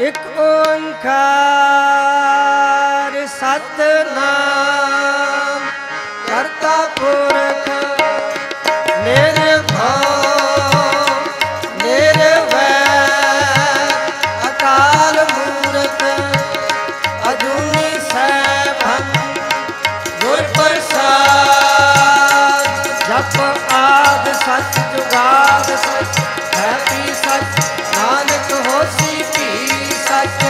एक ओंकार सतनाम करता पुरख निर्भव निर्वैर अकाल मूरत अजूनी सैभं गुर प्रसाद जप आद सच जुगाद सच है पी सच नानक होसी पी सच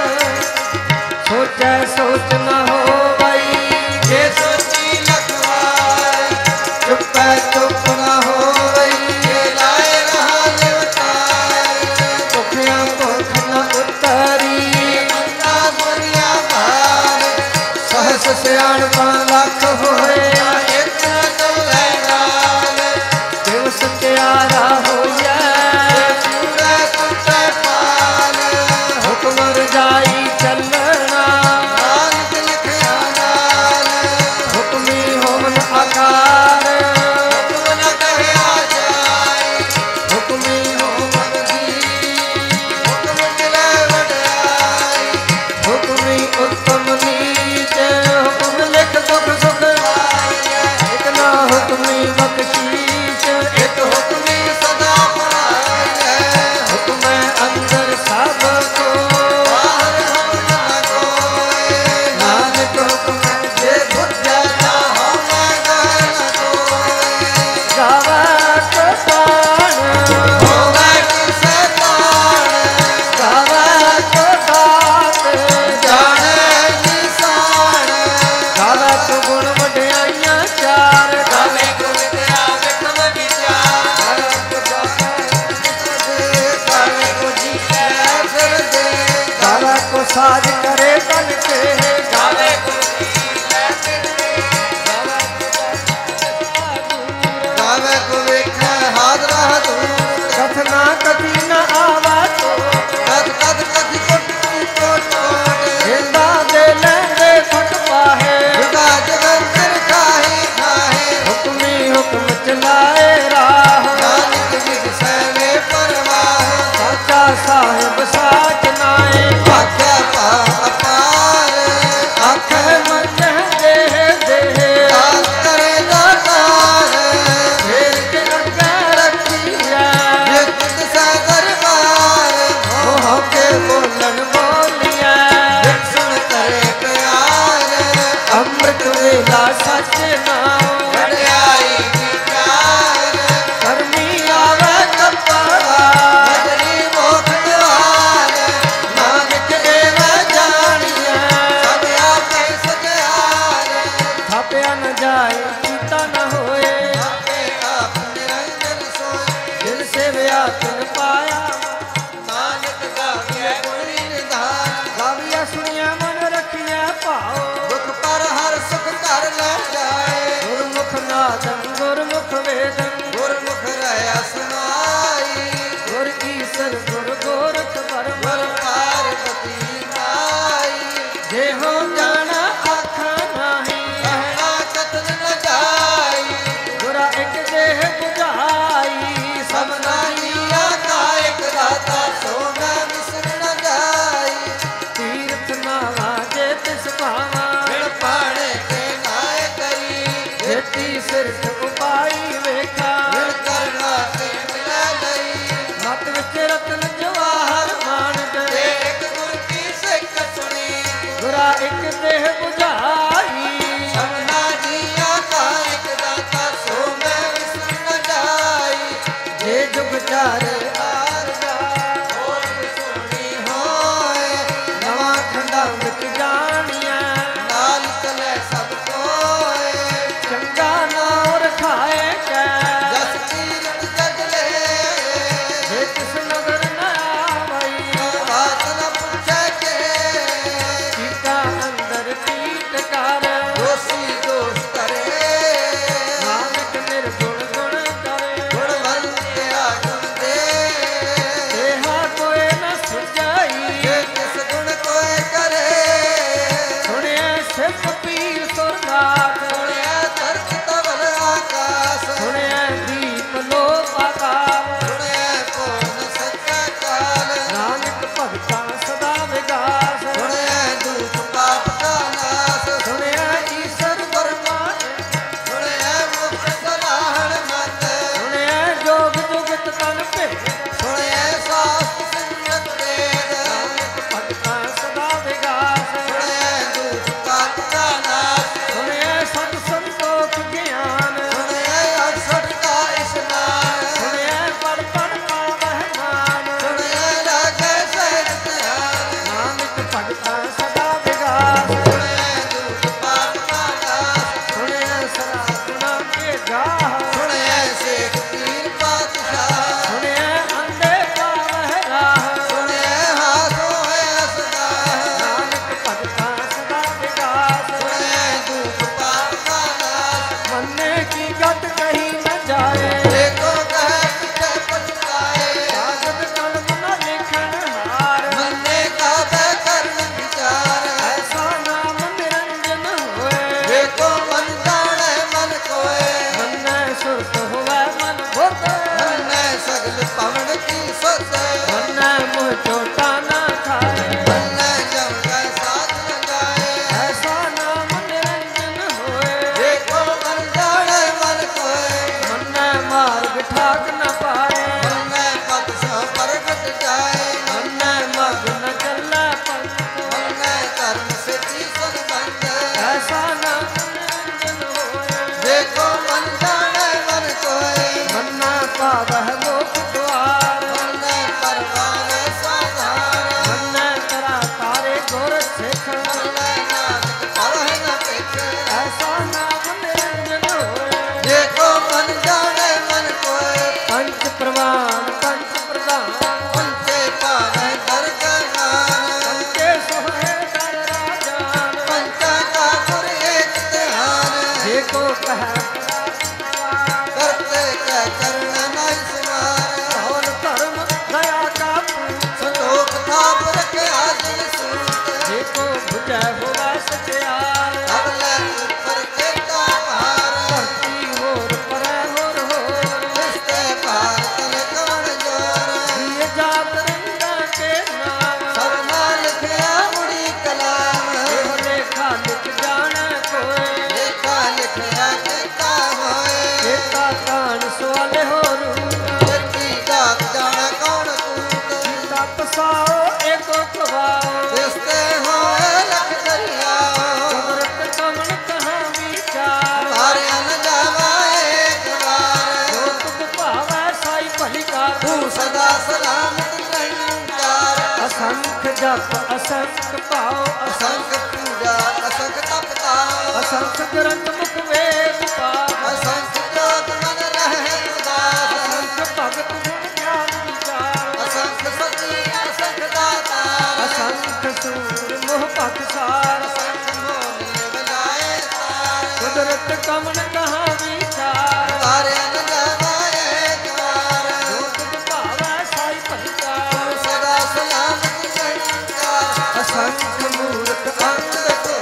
सोचै सोच न हो वई जे सोची लखवाई चुपै चुप न हो वई जे लाए रहा निवताई भुखिया भुख न उतरी मंदा बुरिया भार सहस सियाणपा लख होए एक न लै नाल दिवस त्यारा होइए पूरे कुटे पाल हुक्म रजाई चलना नानक लिखिया नाल हुक्मी होमन आकार हुक्म न कहया जाए हुक्मी होमन जी हुक्म मिले वड्याई हुक्मी उत्तम नीच हुक्म लिख दुख सुख पाए एक ना हुक्मी बख्शीश एक हुक्मी सदा पाए हुक्म अंदर सब को बाहर हम न कोय नानक हुक्म जे बुझै ना होवे गए न कोय गावे को ताण होवे किसे ताण गावे को दात जाने निशान गावे को गुण वड्याइयां चार गावे को विद्या विक्रम विचार गावे को जीते फिर दे गावे को साज करे तन के गावे को जीते फिर दे गावे को वेखे हाजरा दूर कथना कथी न आवा तो कथ कथ कथी कोटू कोटोट हिंदा दे लेंगे फट पाहे हुदा जगंतर खाही खाहे हुक्मी हुक्म चलाए राह नानक विद सैवे परवाह साचा साहिब साच नाए आख्या पा अपार आखे मन देह देह दास करे दातार फेर के अग्गे रखिया जे खुद से दरबार हो के बोलन बोलिया एक सुन करे प्यार अमृत वेला सच नाम वड्याई विचार करमी आवे कपड़ा नजरी मोख द्वार नानक देव जानिया सब आपे सत्यार थापया न जाए चीता न होए आपे आप निरंजन सोए दिल से व्या तिन पाया नानक गाविया गुणी निधान गाविया सुनिया मन रखिया पाओ दुख पर हर सुख कर ले जाए गुरमुख नादन गुरमुख वेदन गुरमुख रहया सुनाई गुर ईश्वर गुर गोरख परमर पार्वती माई जे हो जाना आखा नाही कहना कथन न जाई गुरा एक देह बुझाई सब नाहिया का एक बसाओ एको कबाओ तिसते होए लख दरिया कुदरत कमन कहाँ विचार हारे न जावा एक बार जो तुम भावै साई भली कार तू सदा सलामत निरंकार असंख्य जप असंख्य पाओ असंख्य पूजा असंख्य तपता असंख्य ग्रंथ मुख वेद पाठ असंख्य जोत मन रहे उदास असंख्य भगत गुण ज्ञान विचार असंख्य सती असंख्य दाता असंख्य सूर मोह पक्षसार असंख्य मोह मिलाए तार कुदरत कमन कहाँ विचार हारे न जावा एक बार जो तुम भावै साई भली कार सदा सलामत निरंकार असंख्य मूर्ख अंध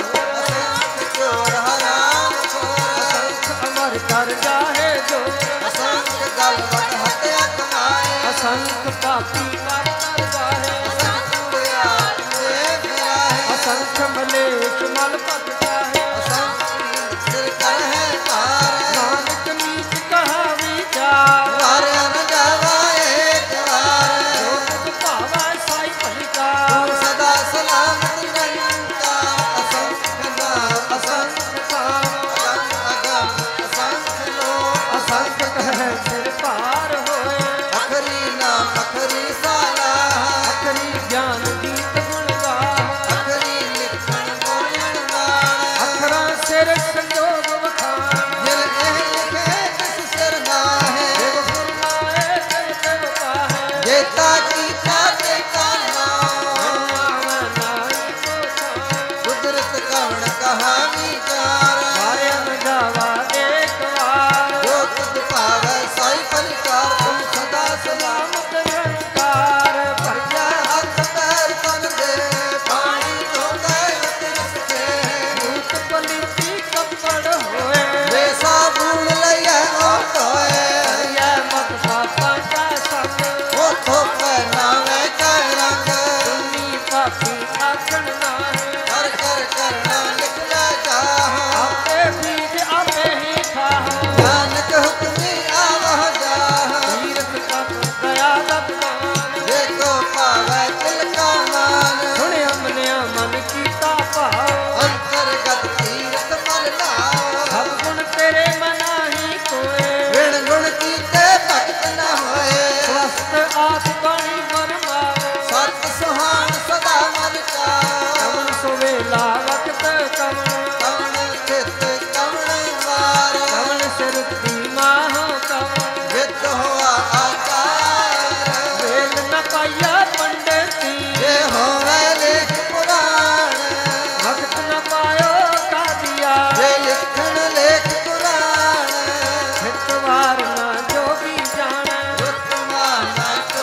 असंख्य चोर हराम खोर असंख्य अमर कर जाहे जो असंख्य गलवट हत्या कमाए असंख्य पापी कर कर जाहे असंख्य आत्मे फिराए असंख्य मलेश मल पत जाहे असंख्य सिर कर है पार नानक नीच कहा विचार हारे न जावा एक बार जो तुम भावै साई भली कार सदा सलामत निरंकार असंख्य नाम असंख्य काम अगम असंख्य लोक असंख्य कह सिर पार होए अखरी नाम अखरी साला अखरी ज्ञान गीत गुण गा अखरी लिखण बोलण वाण अखरा सिर संजोग वखान जिन एह लिखे तिस सिर नाहे देव फुरमाए देव देव पाहे जेता कीता तेता नाम नाम नाई को छान कुदरत कवण कहा विचार मारे न जावा एक बार जो तुझ पावै साई फलकार तुम सदा सलामत निरंकार भरिया हाथ पैर तन दे पानी धो गए तिरस के भूत पलिती कपड़ होए वे साबुन लइए ओ धोए हरिया मत पापा का संग ओ थोपे नावे कै रंग सुनी पापी आखन नाहे कर कर करना लिख ले चाहो आपे बीज आपे ही खाओ नानक हुक्मी आवह जाह तीरथ तप दया दत्तान देखो पावै तिल का मान सुने हमने मन कीता भाव अंतर्गत तीर्थ मल लाओ सब गुण तेरे मनाही कोए विण गुण कीते भक्त न होए स्वस्थ आस बाणी मन माओ सत सुहान सदा मन का कमन सुवेला वक्त कमन कवण चित कवण वार कमन सिरुक्ति माहो कमन जित हुआ आकार वेल न पाया पंडिती ये होवे लेख पुराण भक्त न पायो का दिया ये लिखण लेख पुराण हितवार न जो भी जाने उत्तमान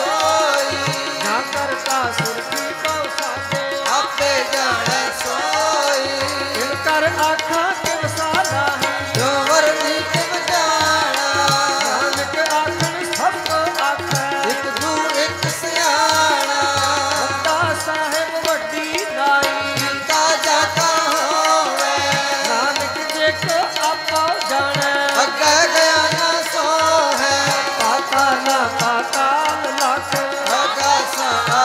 कोई ना करता सुरती पौसादे आपे जाने सोई दिल कर आखा के वसाला है जो वरनी तिम जाना नानक आखन सबको आखै एक दू एक सियाना बंदा साहेब वड्डी नाई जिंदा जाता होवे नानक जे को आपो जाने अग्गे गया न सो है पाता ना पाताल लख आकाश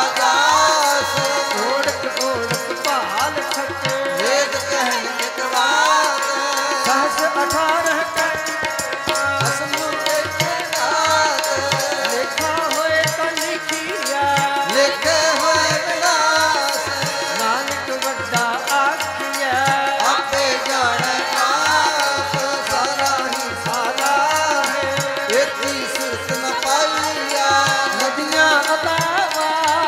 आकाश ओढ़क ओढ़क भाल छके वेद कहन मितवात सहस 18 कट असमु के नाथ लेखा होए त लिखिया लिखे हुए विनाश नानक वड्डा आखिया आपे जाने आप सारा ही साला है एती सुरत न पाइया नदियां अतावा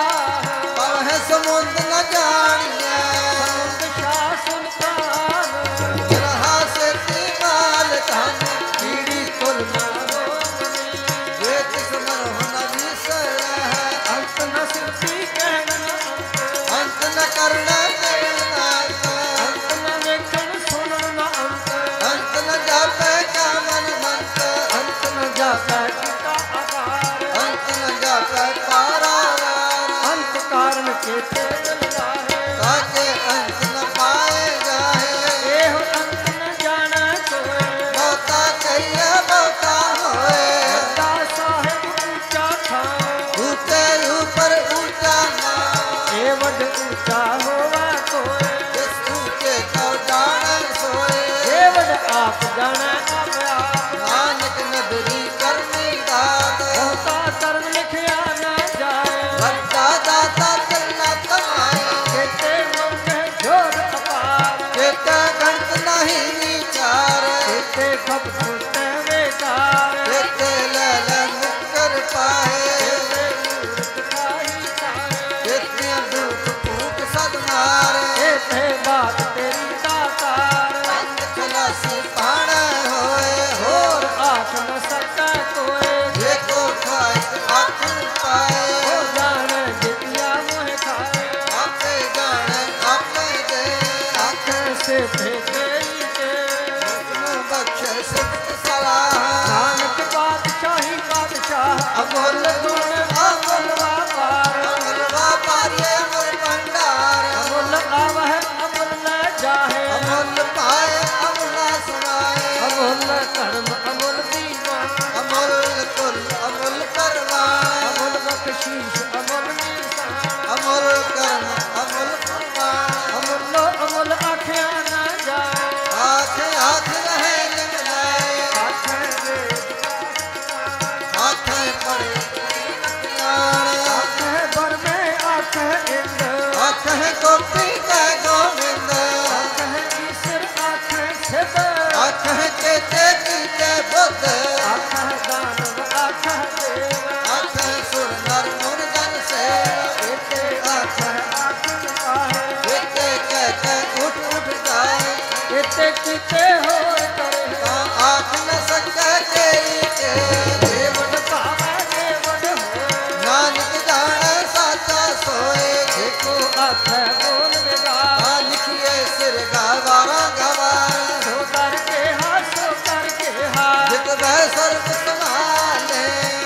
पवह समुद्र न जानिया समुद्र शाह सुल्तान रहा से माल धन कीड़ी तुल मारो मनी ये तिस मन होना विसर है अंत न सिद्धि कहन अंत न करना करना अंत न देखन सुनन न अंत अंत न जापे का मन मंत अंत न जाता किता आकार अंत न जापे पारावार अंत कारण के तेल लाहे ताके अंत न पाए जाए एहो अंत न जाना कोई बहुता कहिए बहुता होए बड़ा साहेब ऊंचा था ऊंचे ऊपर ऊंचा ना वड ऊंचा होवा कोय, जिस ऊंचे को जाने सोए, हे वड आप जाने आप आप। नानक नदरी करनी दात, होता कर्म लिखिया ना जाए, वड्डा दाता चलना कमाए, केते मंगे जोर अपार, केते गणत नहीं विचार, केते खप फूटे बेकार, केते लल मुकर पाए, केते मूर्ख काई तारे, केते दुख फूट सद मारे, केते बात तेरी दातार, अंत खलासी पाना होए, होर आख न सका कोय, देखो खाए आखन पाए, हो जाने जितिया मोह खाए, आपे जाने आपे दे, आँखें से फेंके के, हुक्म बख्शे सिद्ध सलाह, नानक बादशाही बादशाह, अमोल गुण अमोल व्यापार, अमर व्यापारी अमर भंडार, अमूल आवह अमूल न जाहे, अमूल पाए अमूल सुनाए, अमूल कर्म अमूल दीवान, अमूल कुल अमूल परवान, अमूल बख्शीश अमूल निशान, अमूल कर्म अमूल कुर्बान, अमूल अमूल आँखें न जाए, आँख आँख रहे लिमलाए, आँखें वेद आँखें पड़े ज्ञान, आँखें बर में आँखें इंद्र, आँखें गोपी का गोविंद, आँखें ईश्वर आँखें सिद्ध, आँखें चेते कीते बुद्ध, आँखें दानव आँखें देव, आँखें सुर नर मुन जन सेव, केते आँखें आँखें पाहे, केते कहते उठ उठ जाए, केते कीते होर करे, आँख न सके तेरी के, देवड पावे देवड होए, नानक जाने साचा सोए, एको आँखें बोल बेगार, लिखिए सिर गवारा गवार, सो करके हाथ, जित वह सर्व संभाले,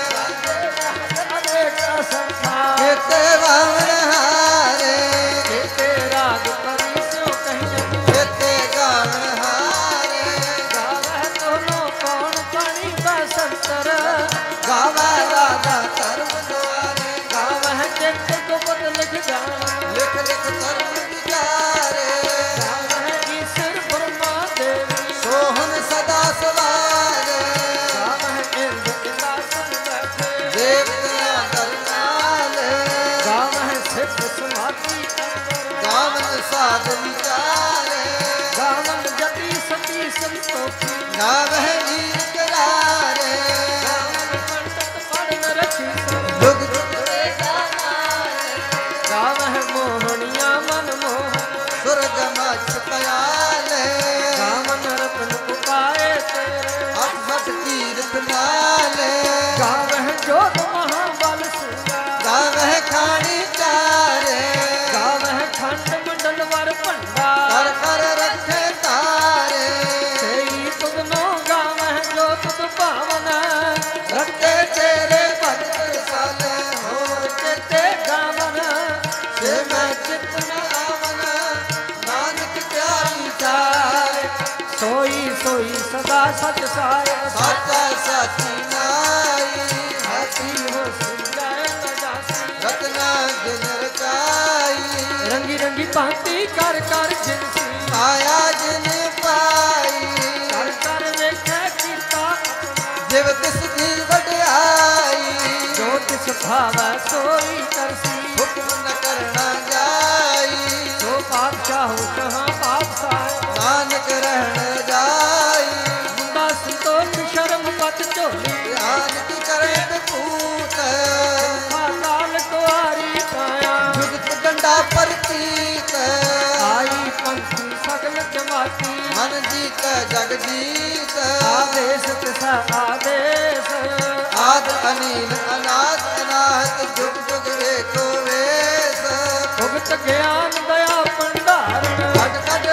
अनेक असंख्यात, केते वामन हारे, केते राग करी सो कहीं, केते गावन हारे, गावह दोनों कौन पानी बसंतर, गावा राजा धर्म द्वारे, गावह चित्त गुप्त लिख जाना, लिख लिख धर्म विचारे, गावह ईश्वर ब्रह्मा देवी, सोहन सदा सवारे, गावह इंद्र इंद्रासन बैठे, देवतियां दरनाले, गावह सिद्ध समाधि अंतर, गावन साध विचारे, गावन जति सती संतोषी, गावह नीर करारे, गावन पंडित पढ़ रखी सब, जुग जुग रे गानारे, गावह मोहनिया मन मोहन, सुरग मछ पयाले, गावन रत्न उपाय तेरे, अठभट तीर्थ नाले, गावह जोग महाबल सुगा, गावह खानी चारे, गावह खंड मंडल वर कर भंडार, कर रखे तारे, सेई तुगनो गावह जो तुग पावन, रखे तेरे भक्त साले, होर केते गावन, से मैं चित न आवन, नानक प्यारी चारे, सोई सोई सदा सच साय, साचा साची नाई, हाथी हो सुजाय न जासी, रत्ना दिन रचाई, रंगी रंगी भांति कर कर जिनसी, माया जिन पाई, कर कर वेखे कीता अपना, जिव तिस दी वड्याई, जो तिस भावै सोई करसी, हुक्म न करना जाई, जो बादशाह हो कहाँ बादशाह, नानक रहन जाई, मुंडा संतोष शर्म पत झोली, ध्यान की करे विभूत, पाताल कुआरी काया, जुगत डंडा प्रतीत, आई पंखी सगल जमाती, मन जीत जग जीत, आदेश तिसा आदेश, आद अनिल अनाथ अनाहत, जुग जुग एको वेश, भुगत ज्ञान दया भंडारण, कट कट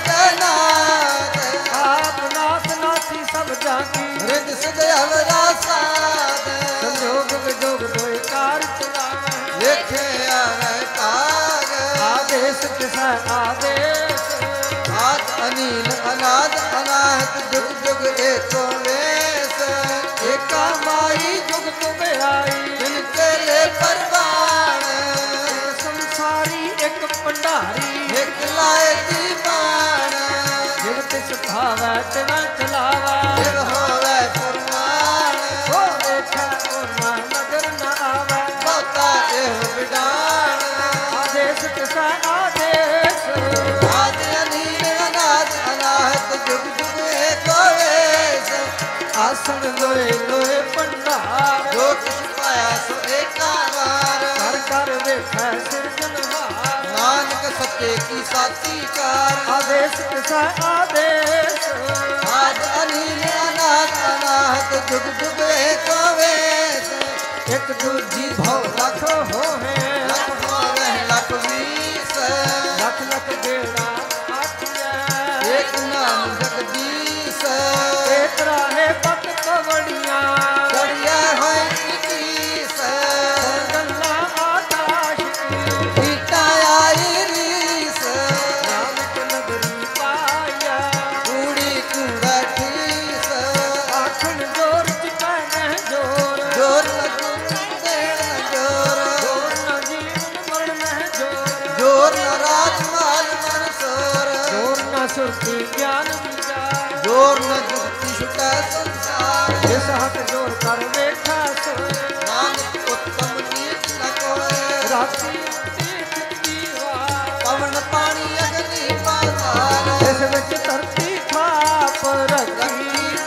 वाजनाथ, आप नाथ नाथी सब जाकी, हृद सिद अवरा साध, संजोग विजोग दोय कार चलावे, लेखे आने काग, आदेश तिसा आदेश, आद अनिल अनाद अनाहत, जुग जुग एको वेश, एका माई जुग तुम आई, जिनके ले परवान, संसारी ਇੱਕ ਭੰਡਾਰੀ ਇੱਕ ਲਾਏ ਦੀ ਬਾਣ ਜਿਵ ਤਿਸ ਭਾਵੈ ਤਿਵੈ ਚਲਾਵੈ ਜਿਵ ਹੋਵੇ ਕੁਰਬਾਨ ਹੋ ਵੇਖੈ ਉਹਨਾਂ ਨਜ਼ਰ ਨ ਆਵੈ ਬਹੁਤਾ ਇਹ ਵਿਡਾਣ ਆਦੇਸ਼ ਤਿਸੈ ਆਦੇਸ਼ ਆਦਿ ਅਨੀਲ ਅਨਾਦ ਅਨਾਹਤ ਜੁਗ ਜੁਗ ਏਕੋ ਵੇਸ ਆਸਣ ਲੋਏ ਲੋਏ ਭੰਡਾਰ ਜੋ ਕੁਛ ਪਾਇਆ ਸੋ ਏਕਾ ਵਾਰ ਕਰ ਕਰ ਵੇਖੈ ਸਿਰਜਣਹਾਰ ਨਾਨਕ ਸੱਚੇ ਕੀ ਸਾਚੀ ਕਾਰ ਆਦੇਸ਼ ਤਿਸੈ ਆਦੇਸ਼ ਆਦ ਅਨੀਲ ਅਨਾਦ ਅਨਾਹਤ ਜੁਗ ਜੁਗ ਏਕੋ ਵੇਸ ਇੱਕ ਦੂਜੀ ਭਉ ਲਖ ਹੋਵੇ ਲਖ ਹੋਵੇ ਲਖ ਵੀਸ ਲਖ ਲਖ ਬੇੜਾ ਆਖੀਐ ਏਕ ਨਾਮ ਜਗਦੀਸ਼ ਏਕ ਰਾਹੇ ਪਤ ਕਵੜੀਆਂ ਕੜਿਆ ਹੋਏ ਕੀਸ ਗੱਲਾਂ ਆਕਾਸ਼ ਕੀ ਕੀਟਾ ਆਈ ਰੀਸ ਨਾਨਕ ਨਗਰੀ ਪਾਇਆ ਕੂੜੀ ਕੂੜਾ ਠੀਸ ਆਖਣ ਜੋਰ ਚ ਪੈਣੈ ਜੋਰ ਜੋਰ ਲੱਗੂ ਦੇਣ ਨ ਜੋਰ ਜੋਰ ਨ ਜੀਵਨ ਮਰਨ ਮਹਿ ਜੋਰ ਜੋਰ ਨ ਰਾਜ ਮਾਲ ਮਨ ਸੋਰ ਜੋਰ ਨ ਸੁਰਤੀ ਗਿਆਨ ਵਿਚਾਰ ਜੋਰ ਨ ਜੁਗਤੀ ਛੁਟੈ ਸੰਸਾਰ ਜਿਸ ਹੱਥ ਜੋਰ ਕਰ ਵੇਖਾ ਸੋਏ ਨਾਨਕ ਉਤਮ ਨੀਚ ਨ ਕੋਏ ਰਾਤੀ ਤੀਰਥ ਦੀਵਾ ਪਵਨ ਪਾਣੀ ਅਗਨੀ ਪਾਤਾਲ ਇਸ ਵਿੱਚ ਧਰਤੀ ਥਾਪ ਰੱਖੀ ਰੱਖੀ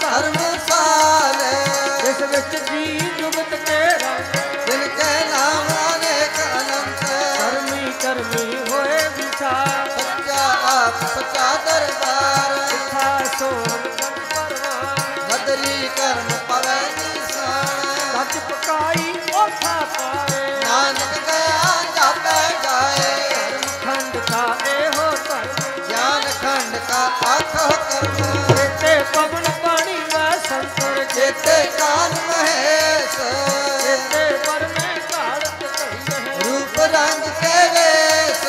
ਧਰਮਸਾਲ ਇਸ ਵਿੱਚ ਜੀ ਜੁਗਤ ਕੇ ਰੰਗ ਜਿਨ ਕੈ ਨਾਮ ਅਨੇਕ ਅਨੰਤ ਕਰਮੀ ਕਰਮੀ ਹੋਏ ਵਿਚਾਰ ਸੱਚਾ ਆਪ ਸੱਚਾ ਦਰਬਾਰ ਸਿੱਖਾ ਸੋਹਣ ਗੰਜ ਪਰਵਾਨ ਬਦਲੀ ਕਰਮ ਪਵੈ ਨਿਸ਼ਾਨ ਸੱਚ ਪਕਾਈ ਓਥਾ ਪਾਵੇ ਨਾਨਕ ਗਿਆ ਜਾਪੈ ਗਾਏ ਧਰਮ ਖੰਡ ਕਾ ਇਹੋ ਧਰਮ ਗਿਆਨ ਖੰਡ ਕਾ ਆਖੋ ਕਰਮ ਚੇਤੇ ਪਵਨ ਪਾਣੀ ਵੈ ਸੰਤਰ ਚੇਤੇ ਕਾਲ ਮਹੇਸ਼ ਚੇਤੇ ਪਰਮੇ ਘਾੜਤ ਘੜੀ ਰੂਪ ਰੰਗ ਕੇ ਵੇਸ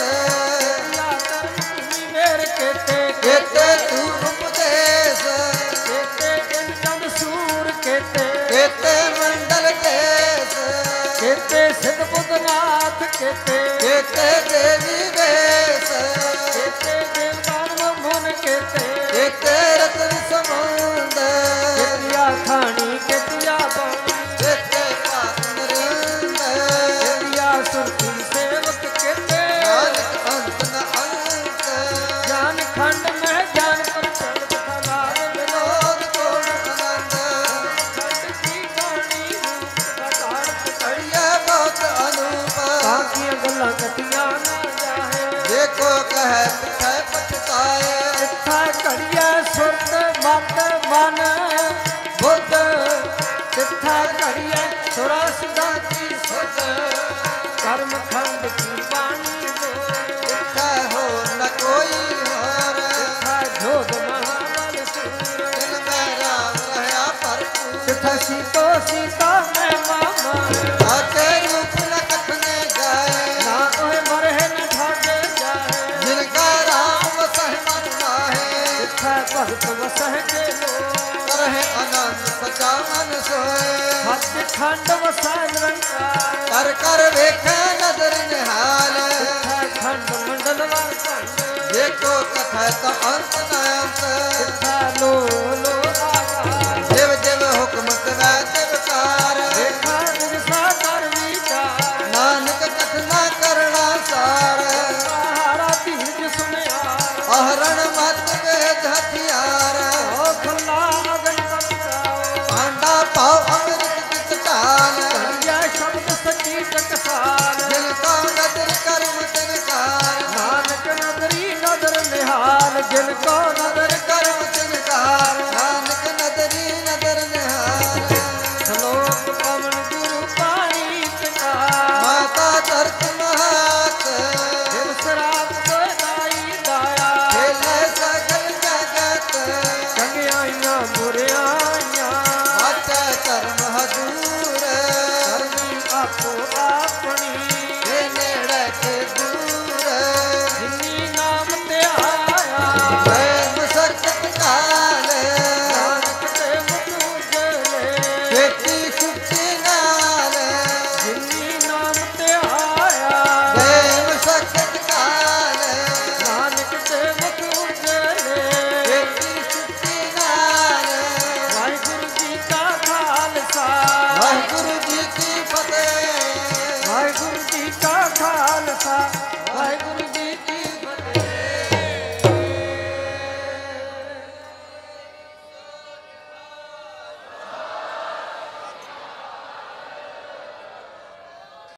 ਯਾ ਕਰਮ ਭੂਮੀ ਮੇਰ ਕੇਤੇ ਕੇਤੇ ਤੂੰ ਉਪਦੇਸ਼ ਕੇਤੇ ਇਨ ਚੰਦ ਸੂਰ ਕੇਤੇ ਕੇਤੇ ਮੰਡਲ ਕੇਸ ਕੇਤੇ ਸਿੱਧ ਬੁੱਧਨਾਥ ਕੇਤੇ ਕੇਤੇ ਦੇਵੀ ਵੇਸ ਕੇਤੇ ਦੇਵਦਾਨ ਮੋਹਨ ਕੇਤੇ ਕੇਤੇ ਰਤਨ ਸਮੁੰਦ ਕੇਤਿਆ ਖਾਣੀ ਕੇਤਿਆ ਬਾਣੀ ਕੇਤੇ ਪਾਤ ਨਰਿੰਦ ਕੇਤਿਆ ਸੁਰਤੀ ਸੇਵਕ ਕੇਤੇ ਨਾਨਕ ਅੰਤ ਨ ਅੰਤ ਗਿਆਨ ਖੰਡ ਮਹਿ ਗਿਆਨ ਪ੍ਰਚੰਡ ਖਲਾਦ ਵਿਨੋਦ ਕੋਣ ਆਨੰਦ ਖੰਡ ਕੀ ਬਾਣੀ ਰੂਪ ਦਾ ਘਾੜਤ ਘੜੀ ਕੜੀਐ ਬਹੁਤ ਅਨੂਪ ਬਾਕੀਆਂ ਗੱਲਾਂ ਕਟੀਆਂ ਨਾ ਜਾਹੇ ਦੇਖੋ ਕਹੈ ਪਿਛੈ ਪਛਤਾਏ ਜਿੱਥਾ ਘੜੀਐ ਸੁਰਤ ਮਤ ਮਨ ਬੁੱਧ ਜਿੱਥਾ ਘੜੀਐ ਸੁਰਾ ਸਿਧਾ ਕੀ ਸੁਧ ਕਰਮ ਖੰਡ ਕੀ ਬਾਣੀ ਜੋ ਜਿੱਥੈ ਹੋਰ ਨ ਕੋਈ ਹੋਰ ਜਿੱਥਾ ਜੋਗ ਮਹਾਬਲ ਸੂਰ ਦਿਨ ਮੈਂ ਰਾਮ ਰਹਾ ਭਰਪੂਰ ਜਿੱਥਾ ਸੀਤੋ ਸੀਤਾ ਮੈਂ ਮਾਮਾ ਆਕੇ ਰੂਪ ਨ ਕਥਨੇ ਜਾਏ ਨਾ ਕੋਏ ਮਰਹਿ ਨ ਠਾਗੇ ਜਾਏ ਜਿਨ ਕਾ ਰਾਮ ਵਸਹਿ ਮਨ ਮਾਹੇ ਜਿੱਥਾ ਭਗਤ ਵਸਹਿ ਕੇ ਲੋ ਕਰਹਿ ਆਨੰਦ ਸਚਾ ਮਨ ਸੋਏ ਸੱਚ ਖੰਡ ਵਸੈ ਨਿਰੰਕਾਰ ਕਰ ਕਰ ਵੇਖੈ ਨਦਰ ਨਿਹਾਲ ਜਿੱਥਾ ਖੰਡ ਮੰਡਲ ਵਾਰ ਭੰਡ ਦੇਖੋ ਕਥੈ ਤਾਂ ਅੰਤ ਨ ਅੰਤ ਜਿੱਥਾ ਲੋ ਲੋ ਆਕਾਰ ਜਿਵ ਜਿਵ ਹੁਕਮ ਕਰੈ ਤਿਵ ਕਾਰ ਦੇਖਾ ਨਿਰਸਾ ਕਰ ਵਿਚਾਰ ਨਾਨਕ ਕਥਨਾ ਕਰਣਾ ਸਾਰ ਹਾਰਾ ਧੀਰਜ ਸੁਨਿਆ ਅਹਰਣ ਮਤ ਵੇਦ ਹਥਿਆਰ ਓ ਖੁੱਲਾ ਅਗਨ ਪਰਚਾਓ ਪਾਂਡਾ ਪਾਉ ਅੰਮ੍ਰਿਤ ਜਿਤ ਢਾਲ ਧਰਿਆ ਸ਼ਬਦ ਸੱਚੀ ਟਕਸਾਲ ਜਿਨ ਕਾ ਨਦਰ ਕਰਮ ਤਿਨ ਕਾਰ ਨਾਨਕ ਨਦਰੀ ਨਦਰ ਨਿਹਾਲ ਜਿਨ ਕੋ ਨਦਰ